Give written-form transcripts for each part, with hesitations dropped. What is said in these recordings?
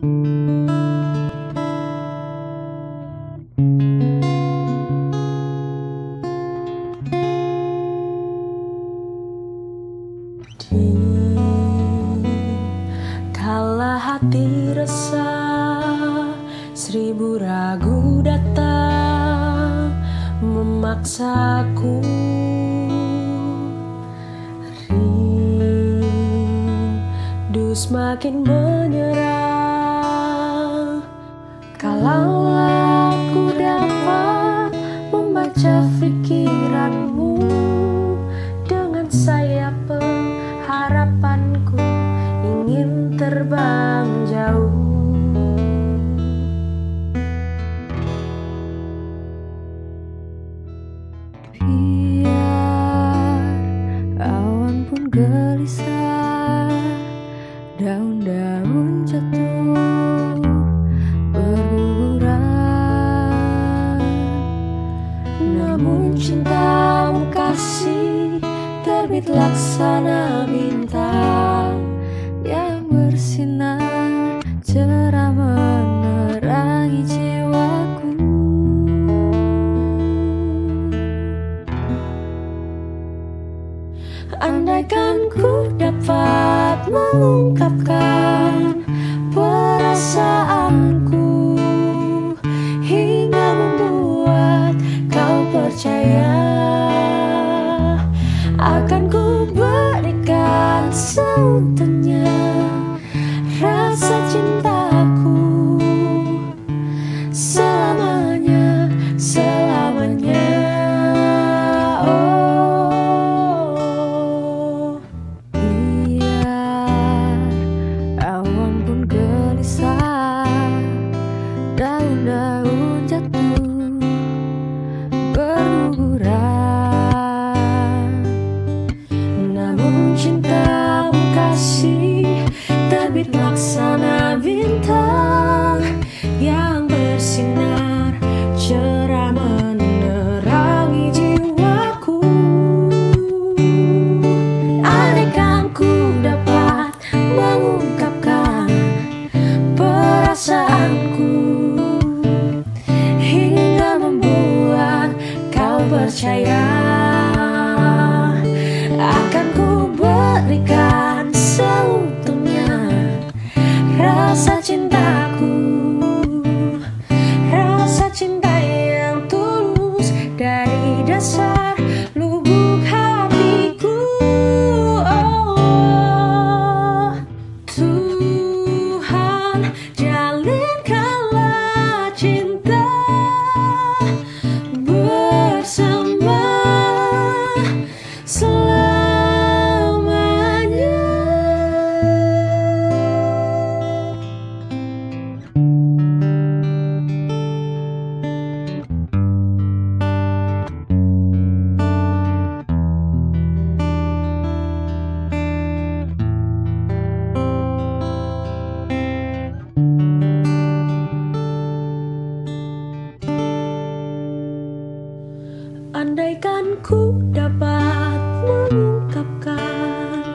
Kala hati resah, 1000 ragu datang memaksaku. Rindu semakin menyerang. Kalau aku dapat membaca pikiranmu dengan sayap pengharapanku, ingin terbang jauh. Biar awan pun gelisah, daun-daun jatuh berguguran, namun cintamu kasih terbit laksana bintang yang bersinar cerah menerangi jiwaku. Andaikan ku dapat mengungkapkan perasaanku hingga membuat kau percaya, akan ku berikan seutuhnya rasa cintaku selamanya, selamanya. Oh, biar awan pun gelisah, daun-daun jatuh berguguran, namun cintamu kasih terbit laksana bintang yang bersinar cerah menerangi jiwaku. Andaikan ku dapat mengungkapkan perasaanku hingga membuat kau percaya, akan ku berikan seutuhnya rasa cintaku, rasa cinta yang tulus dari dasar lubuk hatiku. Oh, Tuhan jalinkanlah cinta bersama selamanya. Andaikan ku dapat mengungkapkan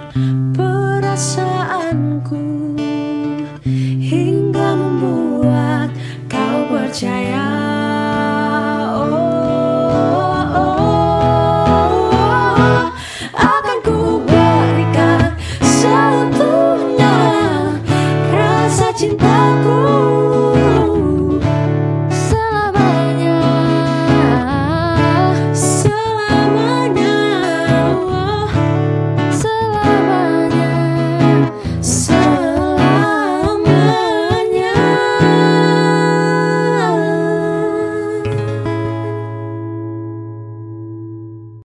perasaanku hingga membuat kau percaya,